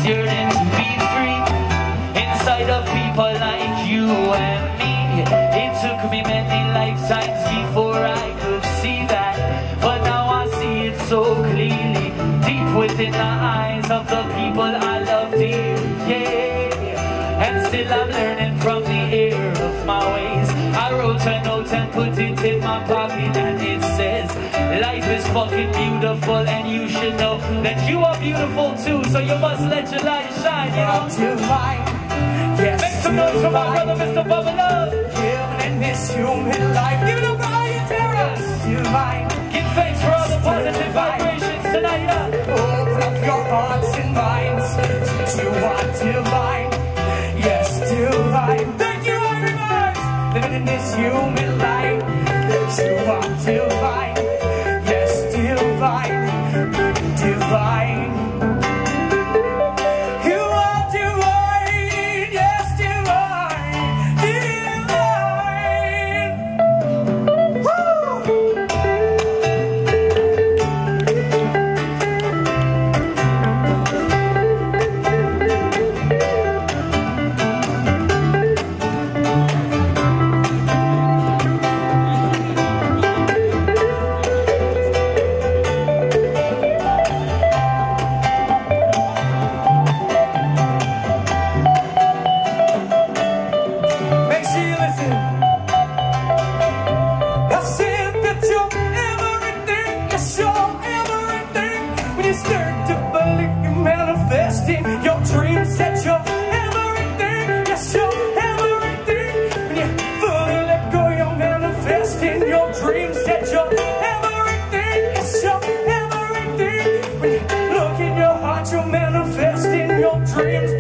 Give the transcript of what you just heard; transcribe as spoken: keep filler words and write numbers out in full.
yearning to be free inside of people like you and me. It took me many lifetimes before I could see that, but now I see it so clearly, deep within the eyes of the people I love dear. Yeah, and still I'm learning from the error of my ways. I wrote a note and put it in my pocket, and it says, life is fucking beautiful, and you should know that you are beautiful too, so you must let your light shine, you know? Divine, yes, make some noise for my brother, Mister Bubba Love. Given in this human life, give it up for all your terrors. Divine, give thanks for all the positive vibrations tonight, yeah. Open up your hearts and minds to what divine, yes, divine. Thank you, everybody. Living in this human life, you are divine, yes, divine, divine. You are divine, yes, divine, divine. Woo! Your dreams that you're everything, yes, you're everything. When you fully let go, you're manifesting your dreams that you're everything, yes, you're everything. When you look in your heart, you're manifesting your dreams.